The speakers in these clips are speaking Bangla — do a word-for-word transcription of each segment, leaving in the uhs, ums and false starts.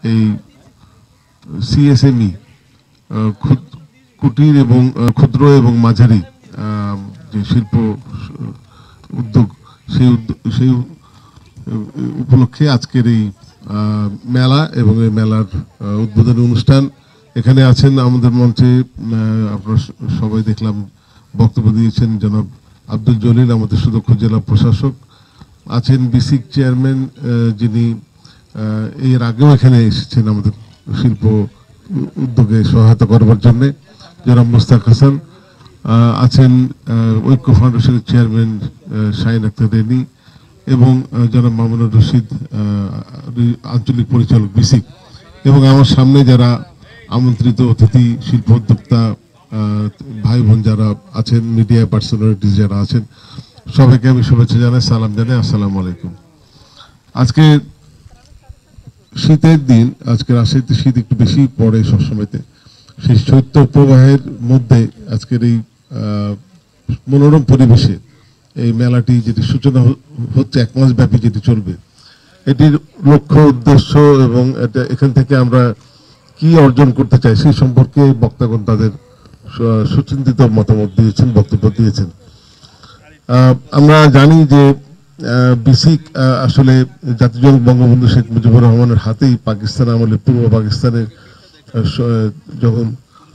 এই সিএসএমই কুটির এবং ক্ষুদ্র এবং মাঝারি যে শিল্প উদ্যোগ সেই সেই উপলক্ষে আজকের এই মেলা এবং এই মেলার উদ্বোধনী অনুষ্ঠান। এখানে আছেন আমাদের মঞ্চে, আপনারা সবাই দেখলাম বক্তব্য দিয়েছেন জনাব আব্দুল জলিল, আমাদের সুদক্ষ জেলা প্রশাসক। আছেন বিসিক চেয়ারম্যান, যিনি এর আগেও এখানে এসেছেন আমাদের শিল্প উদ্যোগে সহায়তা করবার জন্যে, জনাব মুস্তাক হাসান। আছেন ঐক্য ফাউন্ডেশনের চেয়ারম্যান শাহিন আক্তার রেনি এবং জনাব মামুনুর রশিদ, আঞ্চলিক পরিচালক বিসিক, এবং আমার সামনে যারা আমন্ত্রিত অতিথি শিল্প উদ্যোক্তা ভাই বোন যারা আছেন, মিডিয়া পার্সোনালিটিস যারা আছেন, সবাইকে আমি শুভেচ্ছা জানাই, সালাম জানাই, আসসালামু আলাইকুম। আজকে শীতের দিন, আজকে রাজশাহীতে শীত একটু বেশি পড়ে সবসময়তে, সেই শৈত্য প্রবাহের মধ্যে আজকের এই মনোরম পরিবেশে এই মেলাটি যেটি সূচনা হচ্ছে এক মাস ব্যাপী যেটি চলবে, এটির লক্ষ্য উদ্দেশ্য এবং এটা এখান থেকে আমরা কি অর্জন করতে চাই সেই সম্পর্কে বক্তাগণ তাদের সুচিন্তিত মতামত দিয়েছেন, বক্তব্য দিয়েছেন। আমরা জানি যে বিসিক আসলে জাতির জনক বঙ্গবন্ধু শেখ মুজিবুর রহমানের হাতেই পাকিস্তান আমলে, পূর্ব পাকিস্তানের যখন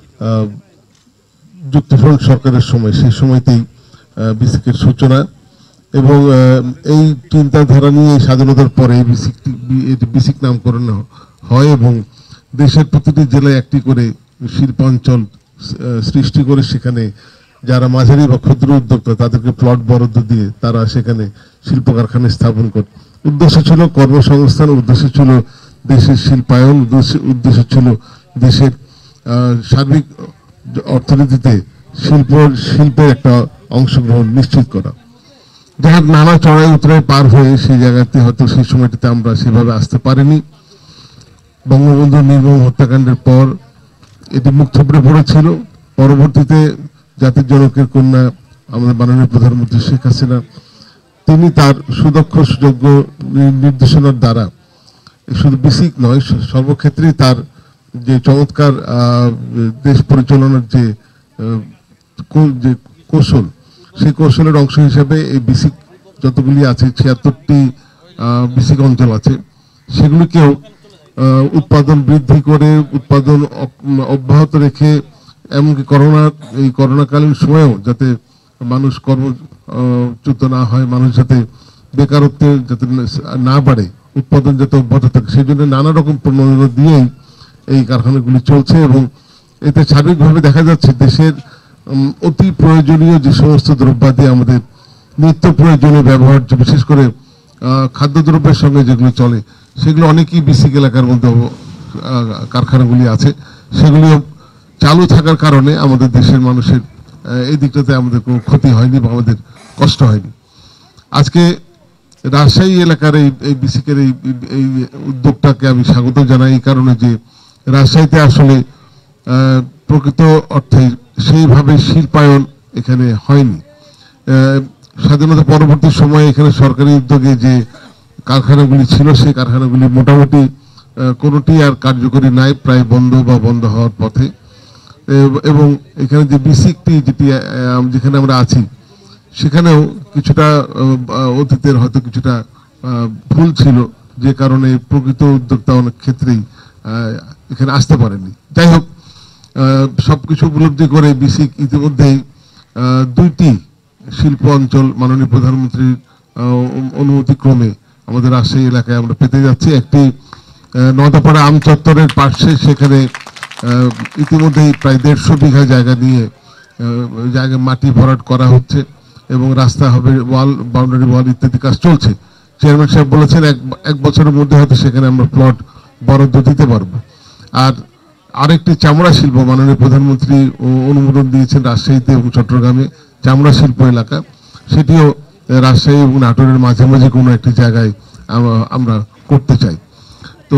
যুক্তফ্রন্ট সরকারের সময়, সেই সময়তেই বিসিকের সূচনা, এবং এই চিন্তাধারা নিয়ে স্বাধীনতার পরে বিসিক বিসিক নামকরণ হয় এবং দেশের প্রতিটি জেলায় একটি করে শিল্পাঞ্চল সৃষ্টি করে সেখানে যারা মাঝারি বা ক্ষুদ্র উদ্যোক্তা তাদেরকে প্লট বরাদ্দ দিয়ে তারা সেখানে শিল্প কারখানা স্থাপন করে। উদ্দেশ্য ছিল কর্মসংস্থান, উদ্দেশ্য ছিল দেশের শিল্পায়ন, উদ্দেশ্য ছিল দেশের সার্বিক অর্থনীতিতে শিল্প শিল্পের একটা অংশগ্রহণ নিশ্চিত করা। যাই নানা চড়াই উতরাই পার হয়ে সেই জায়গাতে হয়তো সেই সময়টিতে আমরা সেভাবে আসতে পারিনি। বঙ্গবন্ধুর নির্মম হত্যাকাণ্ডের পর এটি মুখ থুবড়ে পড়েছিল। পরবর্তীতে জাতির জনকের কন্যা আমাদের মাননীয় প্রধানমন্ত্রী শেখ হাসিনা, তিনি তার সুদক্ষ সুযোগ্য নির্দেশনার দ্বারা শুধু বিসিক নয়, সর্বক্ষেত্রেই তার যে চমৎকার দেশ পরিচালনার যে যে কৌশল, সেই কৌশলের অংশ হিসাবে এই বিসিক যতগুলি আছে, ছিয়াত্তরটি বিসিক অঞ্চল আছে, সেগুলিকেও উৎপাদন বৃদ্ধি করে, উৎপাদন অব্যাহত রেখে, এমনকি করোনা এই করোনাকালীন সময়েও যাতে মানুষ কর্মচ্যুত না হয়, মানুষ যাতে বেকারত্বে যাতে না বাড়ে, উৎপাদন যাতে অব্যাহত থাকে, সেই জন্য নানা রকম প্রণোদনা দিয়েই এই কারখানাগুলি চলছে। এবং এতে সার্বিকভাবে দেখা যাচ্ছে দেশের অতি প্রয়োজনীয় যে সমস্ত দ্রব্যাদি আমাদের নিত্য প্রয়োজনীয় ব্যবহার্য, বিশেষ করে খাদ্যদ্রব্যের সঙ্গে যেগুলো চলে, সেগুলো অনেকই বিসিক এলাকার মধ্যে কারখানাগুলি আছে, সেগুলিও চালু থাকার কারণে আমাদের দেশের মানুষের এই দিকটাতে আমাদের কোনো ক্ষতি হয়নি বা আমাদের কষ্ট হয়নি। আজকে রাজশাহী এলাকার এই এই বিসিকের এই এই উদ্যোগটাকে আমি স্বাগত জানাই, এই কারণে যে রাজশাহীতে আসলে প্রকৃত অর্থে সেইভাবে শিল্পায়ন এখানে হয়নি। স্বাধীনতা পরবর্তী সময়ে এখানে সরকারি উদ্যোগে যে কারখানাগুলি ছিল, সেই কারখানাগুলি মোটামুটি কোনোটি আর কার্যকরী নাই, প্রায় বন্ধ বা বন্ধ হওয়ার পথে। এবং এখানে যে বিসিকটি যেটি যেখানে আমরা আছি, সেখানেও কিছুটা অতীতের হয়তো কিছুটা ভুল ছিল, যে কারণে প্রকৃত উদ্যোক্তা অনেক ক্ষেত্রেই এখানে আসতে পারেনি। যাই হোক, সবকিছু উপলব্ধি করে বিসিক ইতিমধ্যেই দুইটি শিল্প অঞ্চল মাননীয় প্রধানমন্ত্রীর অনুমতিক্রমে আমাদের রাজশাহী এলাকায় আমরা পেতে যাচ্ছি। একটি নদাপাড়া আম চত্বরের পাশে, সেখানে ইতিমধ্যেই প্রায় দেড়শো বিঘা জায়গা নিয়ে জায়গায় মাটি ভরাট করা হচ্ছে এবং রাস্তা হবে, ওয়াল, বাউন্ডারি ওয়াল ইত্যাদি কাজ চলছে। চেয়ারম্যান সাহেব বলেছেন এক এক বছরের মধ্যে হয়তো সেখানে আমরা প্লট বরাদ্দ দিতে পারবো। আর আরেকটি চামড়া শিল্প মাননীয় প্রধানমন্ত্রী অনুমোদন দিয়েছেন রাজশাহীতে এবং চট্টগ্রামে, চামড়া শিল্প এলাকা, সেটিও রাজশাহী এবং নাটোরের মাঝামাঝি কোনো একটি জায়গায় আমরা করতে চাই। তো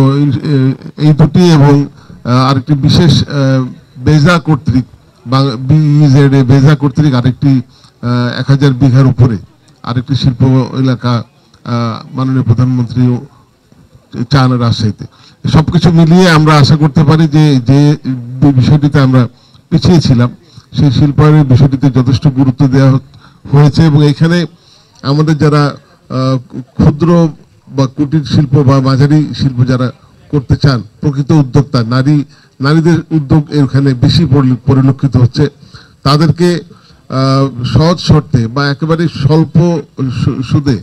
এই দুটি এবং আরেকটি বিশেষ বেজা কর্তৃক বিইজেড বেজা কর্তৃক আরেকটি এক হাজার বিঘার উপরে আরেকটি শিল্প এলাকা মাননীয় প্রধানমন্ত্রী চান রাজশাহীতে। সবকিছু মিলিয়ে আমরা আশা করতে পারি যে যে বিষয়টিতে আমরা পিছিয়ে ছিলাম সেই শিল্পায়নের বিষয়টিতে যথেষ্ট গুরুত্ব দেওয়া হয়েছে এবং এখানে আমাদের যারা ক্ষুদ্র বা কুটির শিল্প বা মাঝারি শিল্প যারা করতে চান, প্রকৃত উদ্যোক্তা নারী নারীদের উদ্যোগ এখানে বেশি পরিলক্ষিত হচ্ছে। তাদেরকে সহজ শর্তে বা একেবারে স্বল্প সুদে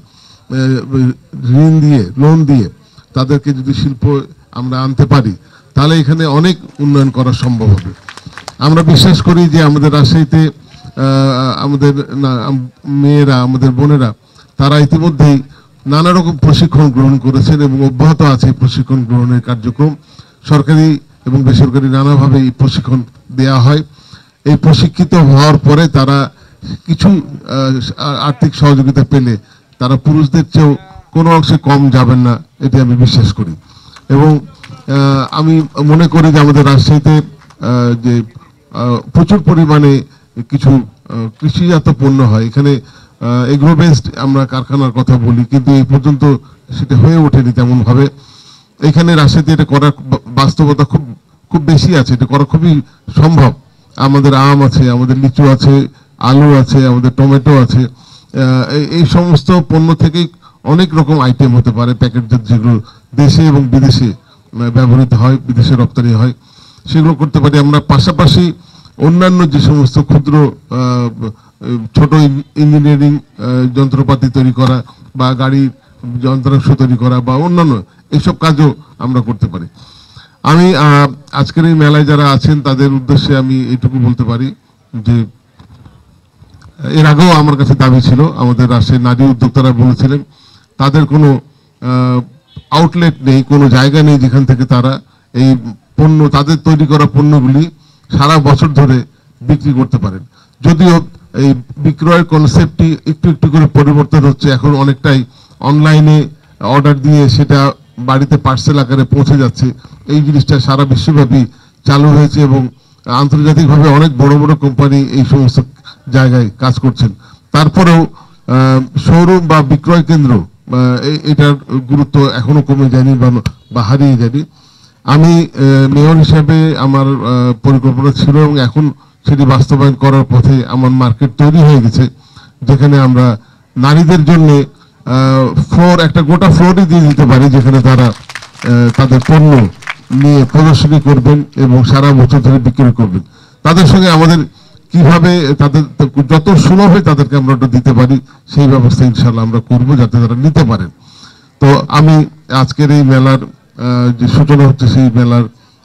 ঋণ দিয়ে লোন দিয়ে তাদেরকে যদি শিল্প আমরা আনতে পারি তাহলে এখানে অনেক উন্নয়ন করা সম্ভব হবে। আমরা বিশ্বাস করি যে আমাদের রাজশাহীতে আমাদের মেয়েরা আমাদের বোনেরা তারা ইতিমধ্যেই নানা রকম প্রশিক্ষণ গ্রহণ করেছেন এবং অব্যাহত আছে প্রশিক্ষণ গ্রহণের কার্যক্রম। সরকারি এবং বেসরকারি নানাভাবে এই প্রশিক্ষণ দেওয়া হয়। এই প্রশিক্ষিত হওয়ার পরে তারা কিছু আর্থিক সহযোগিতা পেলে তারা পুরুষদের চেয়েও কোনো অংশে কম যাবেন না, এটি আমি বিশ্বাস করি। এবং আমি মনে করি যে আমাদের রাজশাহীতে যে প্রচুর পরিমাণে কিছু কৃষিজাত পণ্য হয়, এখানে এগ্রো বেসড আমরা কারখানার কথা বলি, কিন্তু এই পর্যন্ত সেটা হয়ে ওঠেনি তেমন ভাবে। এখানে রাজশাহীতে এটা করার বাস্তবতা খুব খুব বেশি আছে, এটা করা খুবই সম্ভব। আমাদের আম আছে, আমাদের লিচু আছে, আলু আছে, আমাদের টমেটো আছে। এই সমস্ত পণ্য থেকেই অনেক রকম আইটেম হতে পারে প্যাকেটজাত, যেগুলো দেশে এবং বিদেশে ব্যবহৃত হয়, বিদেশে রপ্তানি হয়, সেগুলো করতে পারি আমরা। পাশাপাশি অন্যান্য যে সমস্ত ক্ষুদ্র ছোট ইঞ্জিনিয়ারিং যন্ত্রপাতি তৈরি করা বা গাড়ির যন্ত্রাংশ তৈরি করা বা অন্যান্য এইসব কাজও আমরা করতে পারি। আমি আজকের এই মেলায় যারা আছেন তাদের উদ্দেশ্যে আমি এটুকু বলতে পারি যে এর আগেও আমার কাছে দাবি ছিল, আমাদের রাজশাহীর নারী উদ্যোক্তারা বলেছিলেন তাদের কোনো আউটলেট নেই, কোনো জায়গা নেই যেখান থেকে তারা এই পণ্য, তাদের তৈরি করা পণ্যগুলি সারা বছর ধরে বিক্রি করতে পারেন। যদিও এই বিক্রয়ের কনসেপ্টটি একটু একটু করে পরিবর্তন হচ্ছে, এখন অনেকটাই অনলাইনে অর্ডার দিয়ে সেটা বাড়িতে পার্সেল আকারে পৌঁছে যাচ্ছে। এই জিনিসটা সারা বিশ্বব্যাপী চালু হয়েছে এবং আন্তর্জাতিকভাবে অনেক বড় বড় কোম্পানি এই সমস্ত জায়গায় কাজ করছেন। তারপরেও শোরুম বা বিক্রয় কেন্দ্র এটার গুরুত্ব এখনো কমে যায়নি বা হারিয়ে যায়নি। আমি মেয়র হিসাবে আমার পরিকল্পনা ছিল এবং এখন সেটি বাস্তবায়ন করার পথে আমার মার্কেট তৈরি হয়ে গেছে, যেখানে আমরা নারীদের জন্য ফ্লোর, একটা গোটা ফ্লোরই দিয়ে দিতে পারি, যেখানে তারা তাদের পণ্য নিয়ে প্রদর্শনী করবেন এবং সারা বছর ধরে বিক্রি করবেন। তাদের সঙ্গে আমাদের কিভাবে তাদের যত সুলভে তাদেরকে আমরা ওটা দিতে পারি সেই ব্যবস্থা ইনশাল্লাহ আমরা করবো, যাতে তারা নিতে পারেন। তো আমি আজকের এই মেলার যে সূচনা হচ্ছে সেই মেলার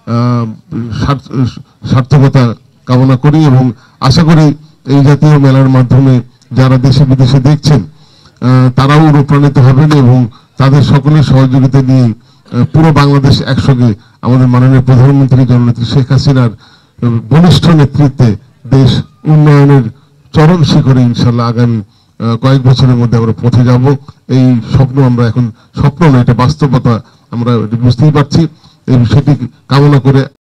সার্থকতা কামনা করি এবং আশা করি এই জাতীয় মেলার মাধ্যমে যারা দেশে বিদেশে দেখছেন তারাও অনুপ্রাণিত হবেন এবং তাদের সকলের সহযোগিতা নিয়ে পুরো বাংলাদেশ একসঙ্গে আমাদের মাননীয় প্রধানমন্ত্রী জননেত্রী শেখ হাসিনার বলিষ্ঠ নেতৃত্বে দেশ উন্নয়নের চরম শিখরে ইনশাল্লাহ আগামী কয়েক বছরের মধ্যে আমরা পৌঁছে যাব। এই স্বপ্ন আমরা এখন স্বপ্ন নয়, এটা বাস্তবতা, আমরা বুঝতেই পারছি। এই বিষয়টি কামনা করে